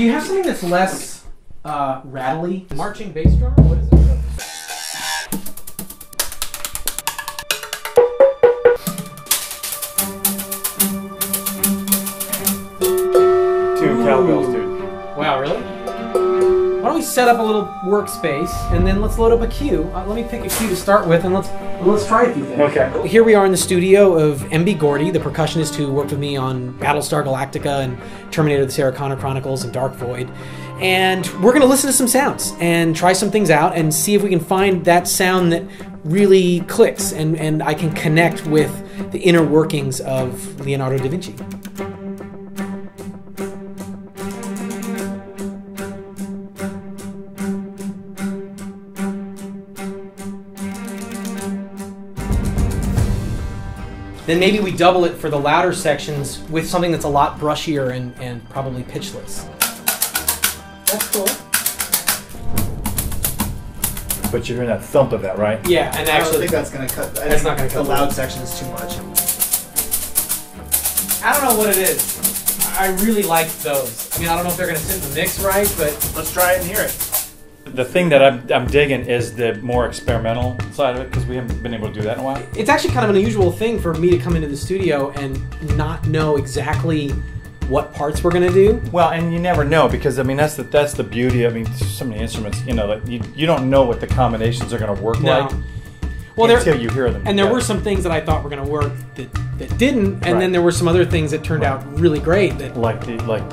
Do you have something that's less rattly? Marching bass drummer? What is it? Two cowbells, dude. Wow, really? Why don't we set up a little workspace and then let's load up a cue. Let me pick a cue to start with and let's try a few things. Okay. Here we are in the studio of Gordy, the percussionist who worked with me on Battlestar Galactica and Terminator: The Sarah Connor Chronicles and Dark Void. And we're going to listen to some sounds and try some things out and see if we can find that sound that really clicks and I can connect with the inner workings of Leonardo da Vinci. Then maybe we double it for the louder sections with something that's a lot brushier and probably pitchless. That's cool. But you're hearing that thump of that, right? Yeah, and I actually, don't think that's going to cut. That's not going to cut the loud sections too much. I don't know what it is. I really like those. I mean, I don't know if they're going to sit in the mix right, but let's try it and hear it. The thing that I'm digging is the more experimental side of it, because we haven't been able to do that in a while. It's actually kind of an unusual thing for me to come into the studio and not know exactly what parts we're going to do. Well, and you never know, because I mean that's the beauty. I mean, so many instruments, you know, like you don't know what the combinations are going to work like. Well, until you hear them. And there were some things that I thought were going to work that didn't, and then there were some other things that turned out really great. That those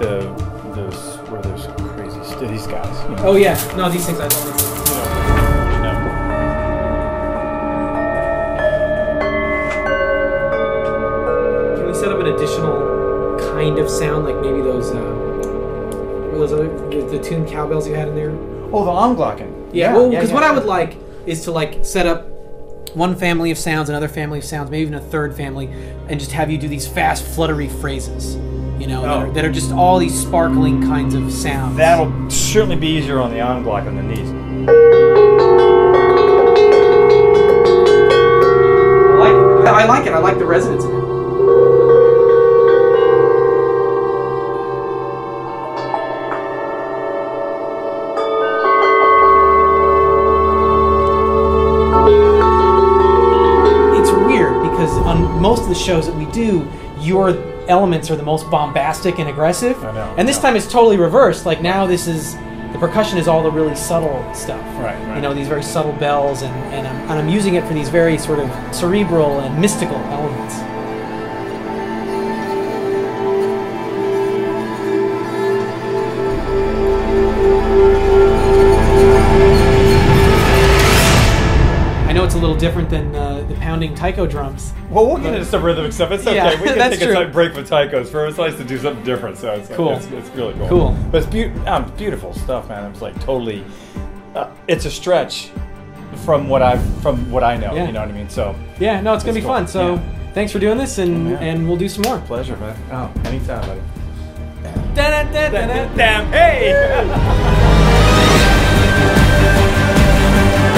crazy these guys. You know. Oh yeah, no, these things I love. Can we set up an additional kind of sound, like maybe those other the tuned cowbells you had in there? Oh, the Anglocken. Yeah, well, because what I would like is to like set up one family of sounds, another family of sounds, maybe even a third family, and just have you do these fast, fluttery phrases, you know, that are just all these sparkling kinds of sounds. That'll certainly be easier on the Anglocken than these. I like it. I like the resonance in it. On most of the shows that we do, your elements are the most bombastic and aggressive. I know. And this time it's totally reversed. Like now the percussion is all the really subtle stuff. Right. You know, these very subtle bells, and I'm using it for these very sort of cerebral and mystical elements. I know it's a little different than the pounding taiko drums. Well, we'll get into some rhythmic stuff. It's okay. Yeah, We can that's take true. a break with taikos. For it's nice to do something different. So it's cool. It's really cool. Cool. But it's beautiful stuff, man. It's like totally. It's a stretch from what I know. Yeah. You know what I mean? So yeah, no, it's gonna be cool. fun. So thanks for doing this, and we'll do some more. Pleasure, man. Oh, anytime, buddy. Da-da-da-da-da. Damn! Hey!